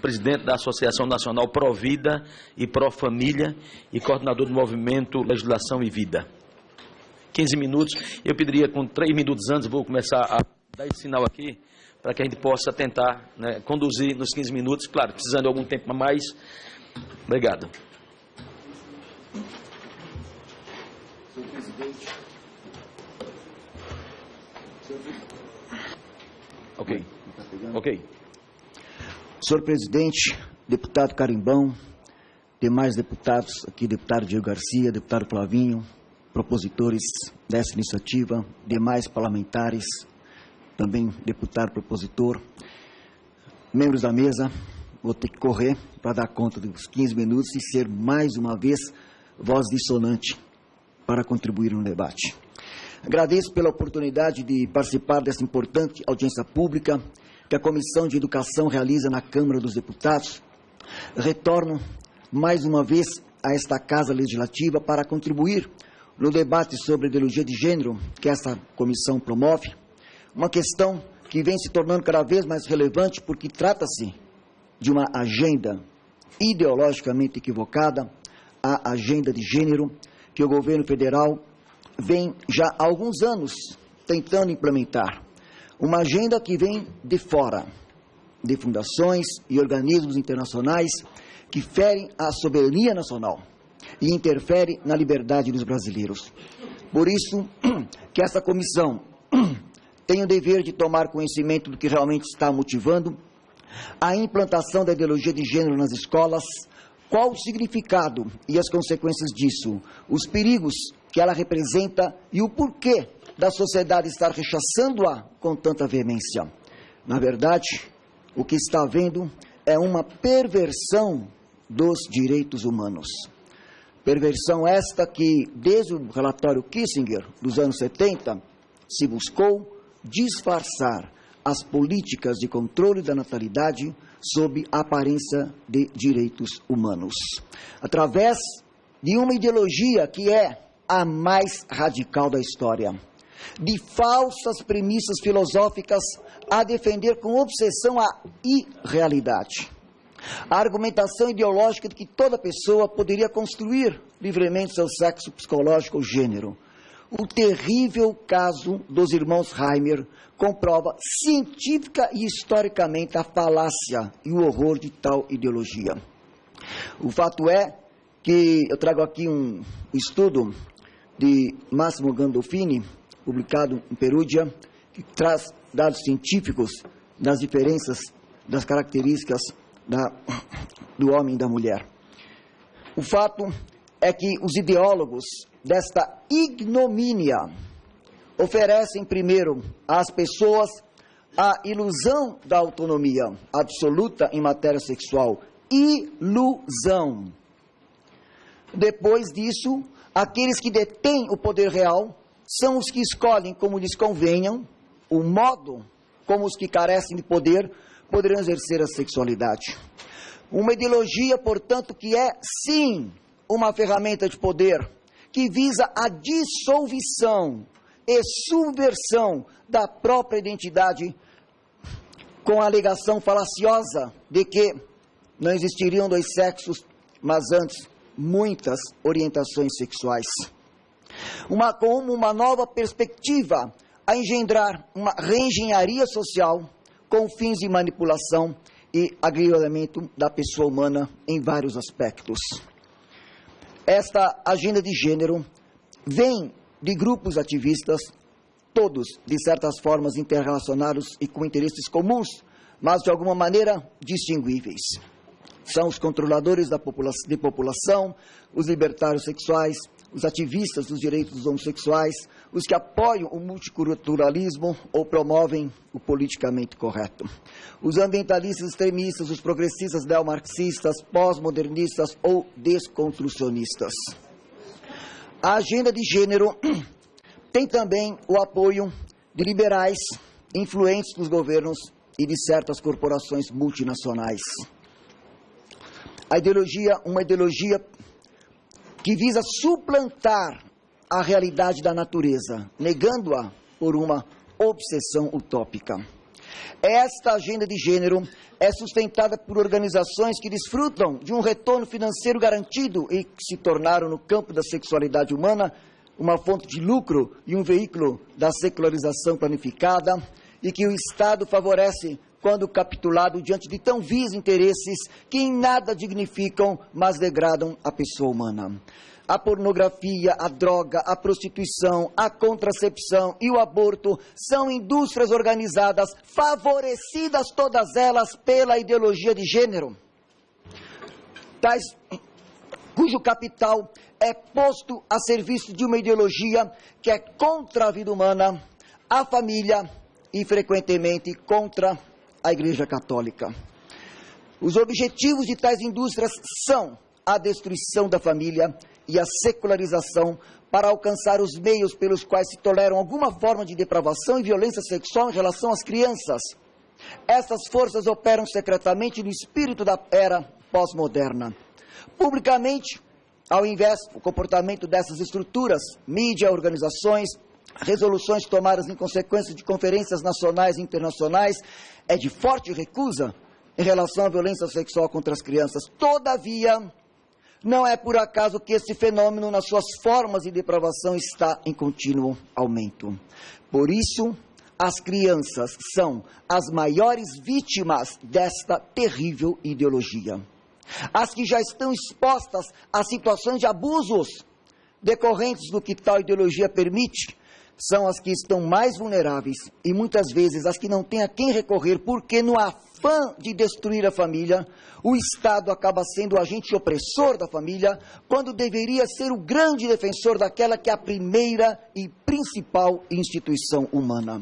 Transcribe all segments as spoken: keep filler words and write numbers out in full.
presidente da Associação Nacional Provida e Profamília e coordenador do movimento Legislação e Vida. quinze minutos, eu pediria com três minutos antes, vou começar a dar esse sinal aqui, para que a gente possa tentar, né, conduzir nos quinze minutos, claro, precisando de algum tempo a mais. Obrigado. Senhor presidente. Ok. Ok. Senhor presidente, deputado Carimbão, demais deputados aqui, deputado Diego Garcia, deputado Flavinho, propositores dessa iniciativa, demais parlamentares, também deputado propositor, membros da mesa, vou ter que correr para dar conta dos quinze minutos e ser mais uma vez voz dissonante para contribuir no debate. Agradeço pela oportunidade de participar dessa importante audiência pública que a Comissão de Educação realiza na Câmara dos Deputados. Retorno mais uma vez a esta Casa Legislativa para contribuir no debate sobre a ideologia de gênero que essa comissão promove, uma questão que vem se tornando cada vez mais relevante porque trata-se de uma agenda ideologicamente equivocada, a agenda de gênero que o governo federal vem já há alguns anos tentando implementar. Uma agenda que vem de fora, de fundações e organismos internacionais que ferem a soberania nacional e interfere na liberdade dos brasileiros. Por isso que essa comissão tem o dever de tomar conhecimento do que realmente está motivando a implantação da ideologia de gênero nas escolas, qual o significado e as consequências disso, os perigos que ela representa e o porquê da sociedade estar rechaçando-a com tanta veemência. Na verdade, o que está havendo é uma perversão dos direitos humanos. Perversão esta que, desde o relatório Kissinger dos anos setenta, se buscou disfarçar as políticas de controle da natalidade sob a aparência de direitos humanos, através de uma ideologia que é a mais radical da história, de falsas premissas filosóficas a defender com obsessão a irrealidade. A argumentação ideológica de que toda pessoa poderia construir livremente seu sexo psicológico ou gênero. O terrível caso dos irmãos Reimer comprova científica e historicamente a falácia e o horror de tal ideologia. O fato é que eu trago aqui um estudo de Massimo Gandolfini, publicado em Perugia, que traz dados científicos das diferenças, das características da, do homem e da mulher. O fato é que os ideólogos desta ignomínia oferecem primeiro às pessoas a ilusão da autonomia absoluta em matéria sexual. Ilusão. Depois disso, aqueles que detêm o poder real são os que escolhem como lhes convenham o modo como os que carecem de poder poderão exercer a sexualidade. Uma ideologia, portanto, que é, sim, uma ferramenta de poder que visa a dissolução e subversão da própria identidade com a alegação falaciosa de que não existiriam dois sexos, mas antes muitas orientações sexuais. Uma, como uma nova perspectiva a engendrar uma reengenharia social com fins de manipulação e agrilhamento da pessoa humana em vários aspectos. Esta agenda de gênero vem de grupos ativistas, todos de certas formas interrelacionados e com interesses comuns, mas de alguma maneira distinguíveis. São os controladores da popula- de população, os libertários sexuais, os ativistas dos direitos dos homossexuais, os que apoiam o multiculturalismo ou promovem o politicamente correto, os ambientalistas extremistas, os progressistas neomarxistas, pós-modernistas ou desconstrucionistas. A agenda de gênero tem também o apoio de liberais influentes dos governos e de certas corporações multinacionais. A ideologia, uma ideologia que visa suplantar a realidade da natureza, negando-a por uma obsessão utópica. Esta agenda de gênero é sustentada por organizações que desfrutam de um retorno financeiro garantido e que se tornaram, no campo da sexualidade humana, uma fonte de lucro e um veículo da secularização planificada, e que o Estado favorece quando capitulado diante de tão vis interesses que em nada dignificam, mas degradam a pessoa humana. A pornografia, a droga, a prostituição, a contracepção e o aborto são indústrias organizadas, favorecidas todas elas pela ideologia de gênero, tais, cujo capital é posto a serviço de uma ideologia que é contra a vida humana, a família e, frequentemente, contra a Igreja Católica. Os objetivos de tais indústrias são a destruição da família e a secularização para alcançar os meios pelos quais se toleram alguma forma de depravação e violência sexual em relação às crianças. Essas forças operam secretamente no espírito da era pós-moderna. Publicamente, ao invés do comportamento dessas estruturas, mídia, organizações, resoluções tomadas em consequência de conferências nacionais e internacionais, é de forte recusa em relação à violência sexual contra as crianças. Todavia, não é por acaso que esse fenômeno, nas suas formas de depravação, está em contínuo aumento. Por isso, as crianças são as maiores vítimas desta terrível ideologia. As que já estão expostas a situações de abusos decorrentes do que tal ideologia permite, são as que estão mais vulneráveis e muitas vezes as que não têm a quem recorrer, porque no afã de destruir a família, o Estado acaba sendo o agente opressor da família, quando deveria ser o grande defensor daquela que é a primeira e principal instituição humana.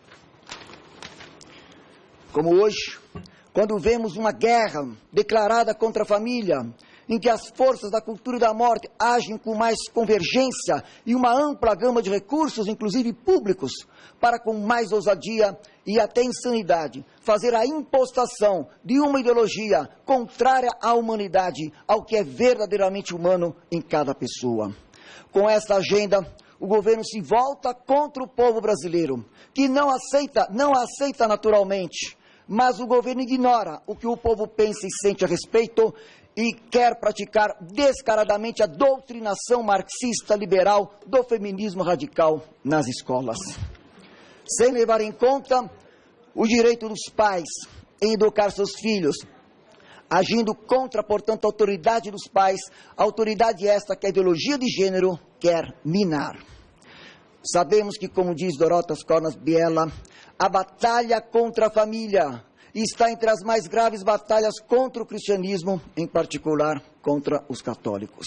Como hoje, quando vemos uma guerra declarada contra a família, em que as forças da cultura e da morte agem com mais convergência e uma ampla gama de recursos, inclusive públicos, para com mais ousadia e até insanidade, fazer a impostação de uma ideologia contrária à humanidade, ao que é verdadeiramente humano em cada pessoa. Com esta agenda, o governo se volta contra o povo brasileiro, que não aceita, não a aceita naturalmente, mas o governo ignora o que o povo pensa e sente a respeito e quer praticar descaradamente a doutrinação marxista liberal do feminismo radical nas escolas, sem levar em conta o direito dos pais em educar seus filhos, agindo contra, portanto, a autoridade dos pais, autoridade esta que a ideologia de gênero quer minar. Sabemos que, como diz Dorotas Cornas Biela, a batalha contra a família está entre as mais graves batalhas contra o cristianismo, em particular contra os católicos.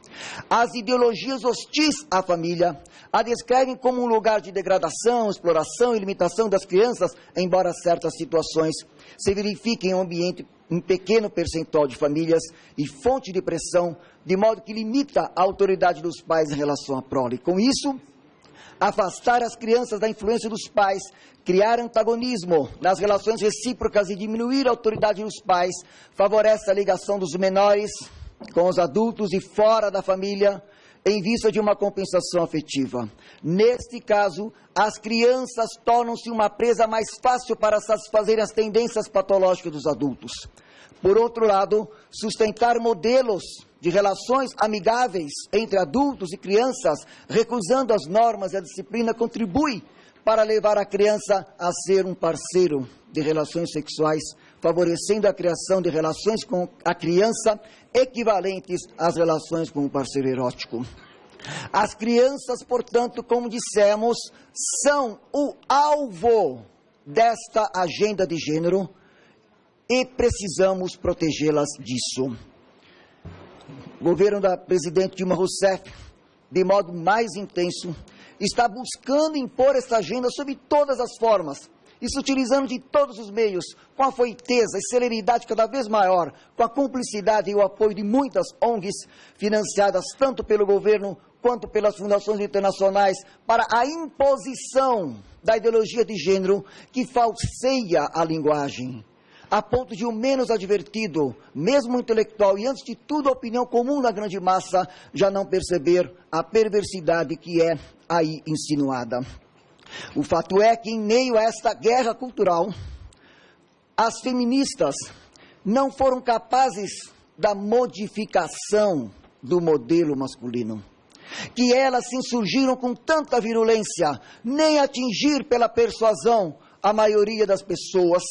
As ideologias hostis à família a descrevem como um lugar de degradação, exploração e limitação das crianças, embora certas situações se verifiquem em um ambiente em pequeno percentual de famílias e fonte de pressão, de modo que limita a autoridade dos pais em relação à prole. Com isso, afastar as crianças da influência dos pais, criar antagonismo nas relações recíprocas e diminuir a autoridade dos pais, favorece a ligação dos menores com os adultos e fora da família, em vista de uma compensação afetiva. Neste caso, as crianças tornam-se uma presa mais fácil para satisfazer as tendências patológicas dos adultos. Por outro lado, sustentar modelos de relações amigáveis entre adultos e crianças, recusando as normas e a disciplina, contribui para levar a criança a ser um parceiro de relações sexuais, favorecendo a criação de relações com a criança equivalentes às relações com o parceiro erótico. As crianças, portanto, como dissemos, são o alvo desta agenda de gênero e precisamos protegê-las disso. O governo da presidente Dilma Rousseff, de modo mais intenso, está buscando impor essa agenda sob todas as formas, e se utilizando de todos os meios, com a foiteza e celeridade cada vez maior, com a cumplicidade e o apoio de muitas O N Gs, financiadas tanto pelo governo quanto pelas fundações internacionais, para a imposição da ideologia de gênero que falseia a linguagem, a ponto de o menos advertido, mesmo o intelectual e, antes de tudo, a opinião comum da grande massa, já não perceber a perversidade que é aí insinuada. O fato é que, em meio a esta guerra cultural, as feministas não foram capazes da modificação do modelo masculino, que elas se insurgiram com tanta virulência, nem atingir pela persuasão a maioria das pessoas,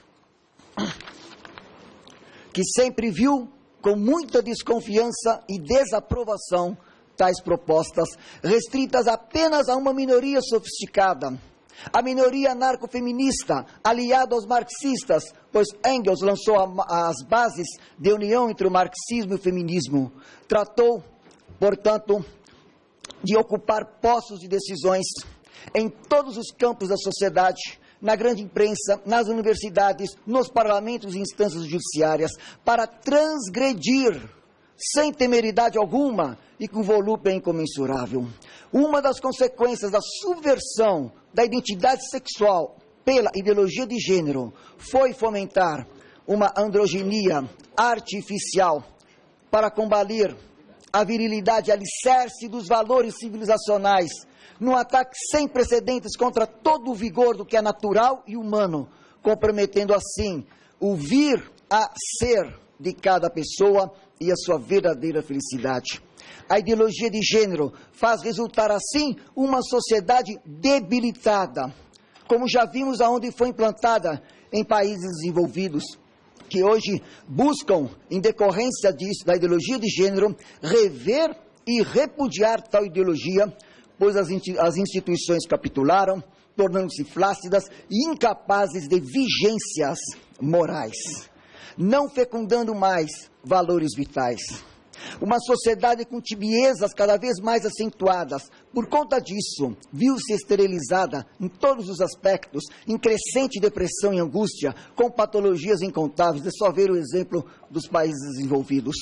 que sempre viu com muita desconfiança e desaprovação tais propostas, restritas apenas a uma minoria sofisticada, a minoria anarcofeminista, aliada aos marxistas, pois Engels lançou a, as bases de união entre o marxismo e o feminismo. Tratou, portanto, de ocupar postos de decisões em todos os campos da sociedade, na grande imprensa, nas universidades, nos parlamentos e instâncias judiciárias, para transgredir, sem temeridade alguma e com volúpia incomensurável. Uma das consequências da subversão da identidade sexual pela ideologia de gênero foi fomentar uma androginia artificial para combater a virilidade alicerce dos valores civilizacionais, num ataque sem precedentes contra todo o vigor do que é natural e humano, comprometendo assim o vir a ser de cada pessoa e a sua verdadeira felicidade. A ideologia de gênero faz resultar assim uma sociedade debilitada, como já vimos aonde foi implantada em países desenvolvidos, que hoje buscam, em decorrência disso, da ideologia de gênero, rever e repudiar tal ideologia, pois as instituições capitularam, tornando-se flácidas e incapazes de vigências morais, não fecundando mais valores vitais. Uma sociedade com tibiezas cada vez mais acentuadas, por conta disso, viu-se esterilizada em todos os aspectos, em crescente depressão e angústia, com patologias incontáveis. É só ver o exemplo dos países desenvolvidos.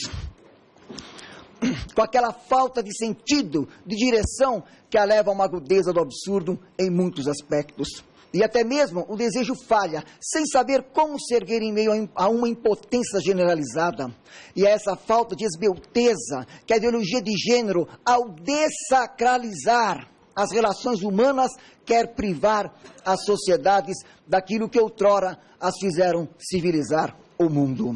Com aquela falta de sentido, de direção, que a leva a uma agudeza do absurdo em muitos aspectos. E até mesmo o desejo falha, sem saber como se erguer em meio a uma impotência generalizada. E é essa falta de esbelteza que a ideologia de gênero, ao dessacralizar as relações humanas, quer privar as sociedades daquilo que outrora as fizeram civilizar o mundo.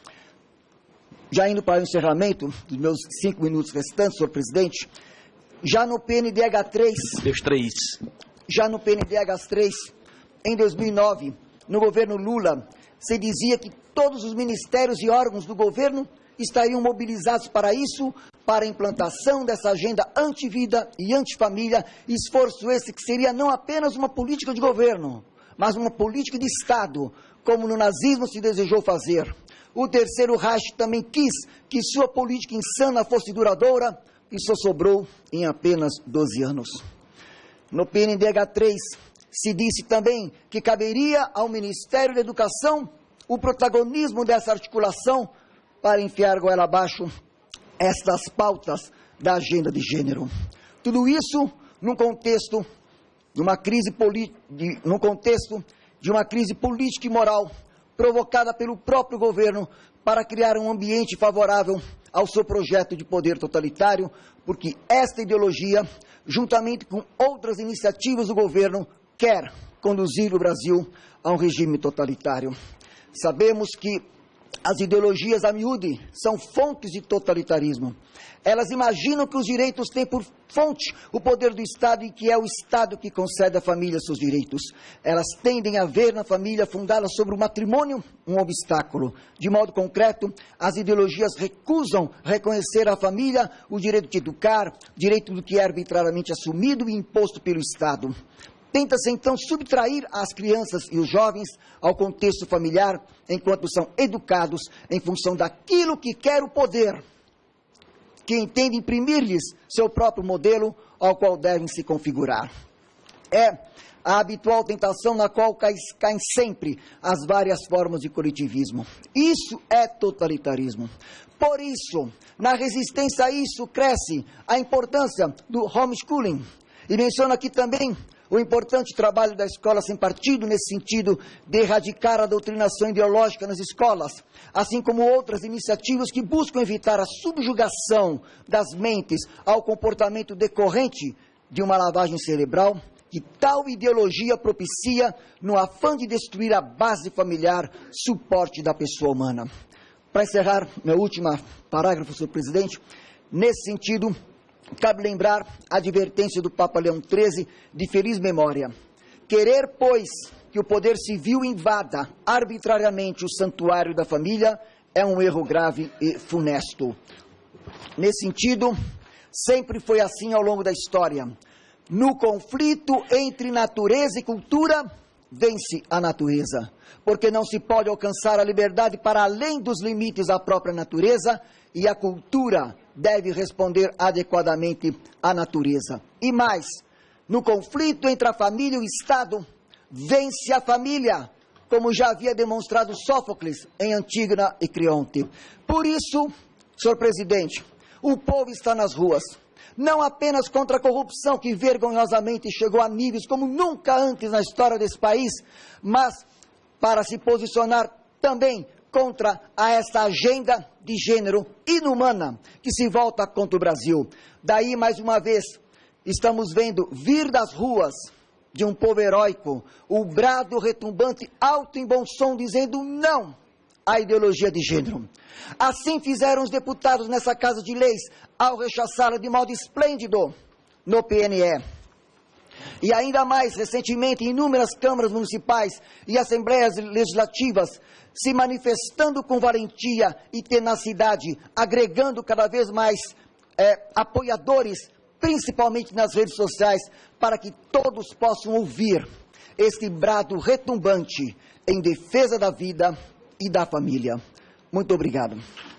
Já indo para o encerramento dos meus cinco minutos restantes, senhor presidente, já no P N D H três... Deus três. Já no P N D H três, em dois mil e nove, no governo Lula, se dizia que todos os ministérios e órgãos do governo estariam mobilizados para isso, para a implantação dessa agenda anti-vida e anti-família, esforço esse que seria não apenas uma política de governo, mas uma política de Estado, como no nazismo se desejou fazer. O terceiro Reich também quis que sua política insana fosse duradoura e só sobrou em apenas doze anos. No P N D H três, se disse também que caberia ao Ministério da Educação o protagonismo dessa articulação para enfiar goela abaixo estas pautas da agenda de gênero. Tudo isso num contexto de uma crise, de, num contexto de uma crise política e moral provocada pelo próprio governo para criar um ambiente favorável ao seu projeto de poder totalitário, porque esta ideologia, juntamente com outras iniciativas do governo, quer conduzir o Brasil a um regime totalitário. Sabemos que as ideologias a miúde são fontes de totalitarismo. Elas imaginam que os direitos têm por fonte o poder do Estado e que é o Estado que concede à família seus direitos. Elas tendem a ver na família fundada sobre o matrimônio um obstáculo. De modo concreto, as ideologias recusam reconhecer à família o direito de educar, direito do que é arbitrariamente assumido e imposto pelo Estado. Tenta-se então subtrair as crianças e os jovens ao contexto familiar, enquanto são educados em função daquilo que quer o poder, que entende imprimir-lhes seu próprio modelo ao qual devem se configurar. É a habitual tentação na qual caem, caem sempre as várias formas de coletivismo. Isso é totalitarismo. Por isso, na resistência a isso, cresce a importância do homeschooling. E menciono aqui também o importante trabalho da escola sem partido, nesse sentido de erradicar a doutrinação ideológica nas escolas, assim como outras iniciativas que buscam evitar a subjugação das mentes ao comportamento decorrente de uma lavagem cerebral que tal ideologia propicia no afã de destruir a base familiar, suporte da pessoa humana. Para encerrar, meu último parágrafo, senhor presidente, nesse sentido, cabe lembrar a advertência do Papa Leão treze de feliz memória. Querer, pois, que o poder civil invada arbitrariamente o santuário da família é um erro grave e funesto. Nesse sentido, sempre foi assim ao longo da história. No conflito entre natureza e cultura, vence a natureza, porque não se pode alcançar a liberdade para além dos limites da própria natureza, e a cultura deve responder adequadamente à natureza. E mais, no conflito entre a família e o Estado, vence a família, como já havia demonstrado Sófocles em Antígona e Creonte. Por isso, senhor presidente, o povo está nas ruas, não apenas contra a corrupção que vergonhosamente chegou a níveis como nunca antes na história desse país, mas para se posicionar também contra a esta agenda de gênero inumana que se volta contra o Brasil. Daí, mais uma vez, estamos vendo vir das ruas de um povo heróico o brado retumbante alto em bom som dizendo não à ideologia de gênero. Assim fizeram os deputados nessa Casa de Leis ao rechaçá-la de modo esplêndido no P N E. E ainda mais recentemente em inúmeras câmaras municipais e assembleias legislativas, se manifestando com valentia e tenacidade, agregando cada vez mais é, apoiadores, principalmente nas redes sociais, para que todos possam ouvir este brado retumbante em defesa da vida e da família. Muito obrigado.